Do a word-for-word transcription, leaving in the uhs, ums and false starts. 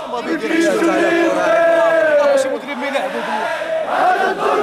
ما بيدير حاجه تاع الكره ماشي مدرب ما يلعبوا بالله.